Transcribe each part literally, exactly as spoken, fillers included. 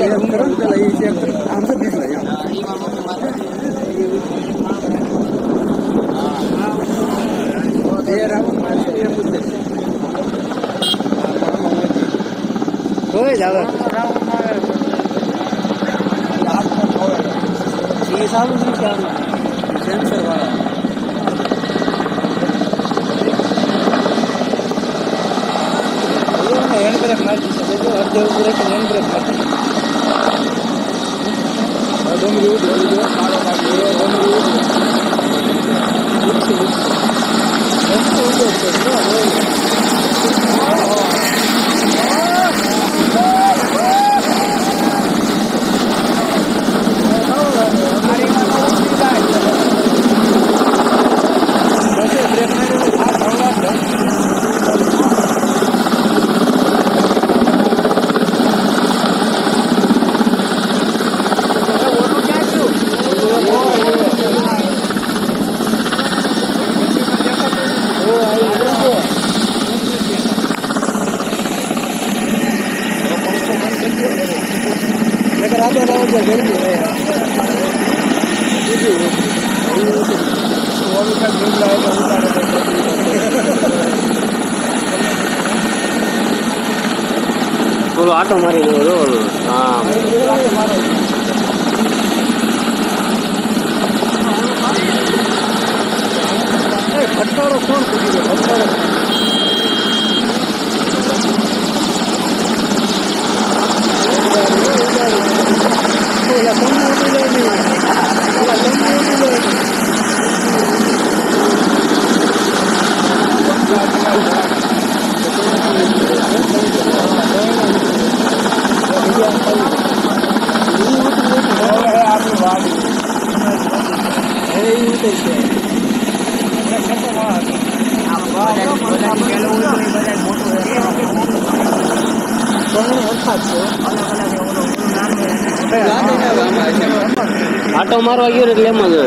હોય જ આવે એ સારું નહીં સારું સેન્સર વાળા હેન્ડ બ્રેક મારી દીધો જો અડધે ઉપર એક હેન્ડ બ્રેક મારી ડમરી ઉડી જો મારો બાકી એ ડમરી ઉડી ઉડી ઉડી છે જો બોલો આટો મારી ગયો હા ખટારો કોણ પૂછી ગયો ખટારો આટો મારવા ગયો એટલે એમ જ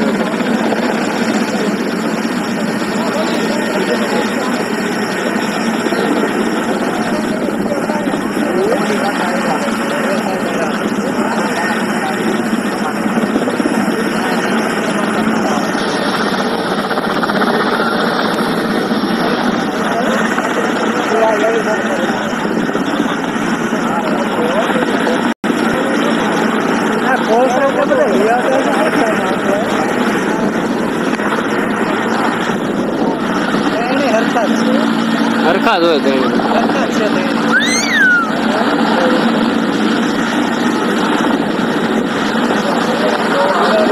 હરખા જ હોય તો